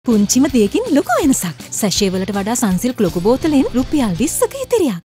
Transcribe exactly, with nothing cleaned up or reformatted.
පුංචිම දෙයකින් ලොකු වෙනසක්. සැෂේ වලට වඩා සන්සිල්ක් ලොකු බෝතලෙන් රුපියල් විස්සක ඉතිරියක්.